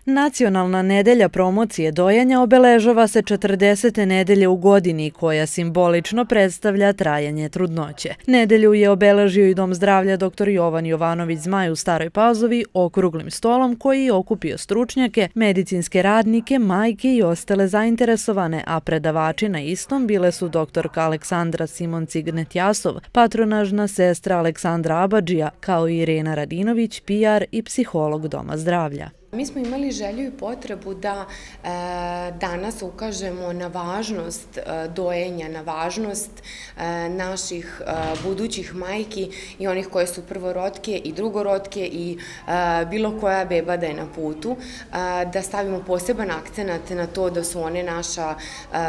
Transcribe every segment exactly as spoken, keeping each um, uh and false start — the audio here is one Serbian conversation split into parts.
Nacionalna nedelja promocije dojenja obeležava se četrdesete nedelje u godini koja simbolično predstavlja trajanje trudnoće. Nedelju je obeležio i Dom zdravlja doktor Jovan Jovanović Zmaj u Staroj Pazovi okruglim stolom koji je okupio stručnjake, medicinske radnike, majke i ostale zainteresovane, a predavači na istom bile su doktorka Aleksandra Simon-Cignetjasov, patronažna sestra Aleksandra Abadžija, kao i Irena Radinović, P R i psiholog Doma zdravlja. Mi smo imali želju i potrebu da e, danas ukažemo na važnost e, dojenja, na važnost e, naših e, budućih majki i onih koje su prvorodke i drugorodke i e, bilo koja beba da je na putu, e, da stavimo poseban akcenat na to da su one naša e,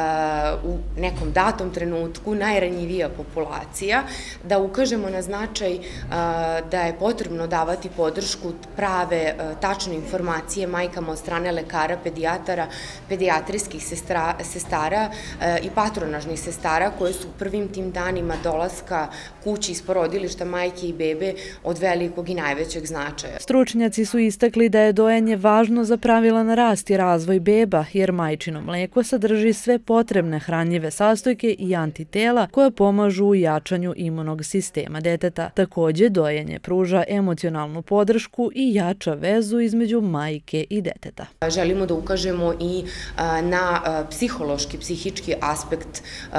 u nekom datom trenutku najranjivija populacija, da ukažemo na značaj e, da je potrebno davati podršku prave, e, tačne informacije majkama od strane lekara, pedijatara, pedijatrijskih sestra, sestara e, i patronažnih sestara koje su prvim tim danima dolaska kući iz porodilišta majke i bebe od velikog i najvećeg značaja. Stručnjaci su istakli da je dojenje važno za pravilan rast i razvoj beba, jer majčino mleko sadrži sve potrebne hranljive sastojke i antitela koje pomažu u jačanju imunog sistema deteta. Takođe, dojenje pruža emocionalnu podršku i jača vezu između majke i deteta. Želimo da ukažemo i na psihološki, psihički aspekt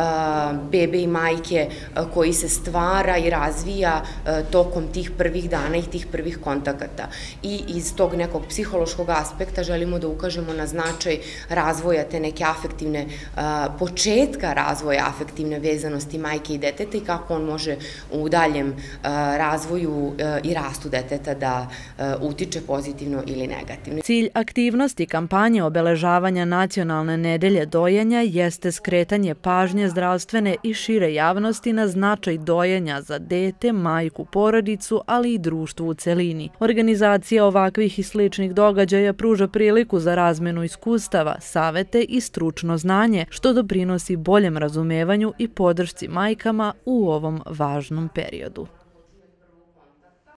bebe i majke koji se stvara i razvija tokom tih prvih dana i tih prvih kontakata. I iz tog nekog psihološkog aspekta želimo da ukažemo na značaj razvoja te neke afektivne, početka razvoja afektivne vezanosti majke i deteta i kako on može u daljem razvoju i rastu deteta da utiče pozitivno ili negativno. Cilj aktivnosti kampanje obeležavanja Nacionalne nedelje dojenja jeste skretanje pažnje zdravstvene i šire javnosti na značaj dojenja za dete, majku, porodicu, ali i društvu u celini. Organizacija ovakvih i sličnih događaja pruža priliku za razmenu iskustava, savete i stručno znanje, što doprinosi boljem razumevanju i podršci majkama u ovom važnom periodu.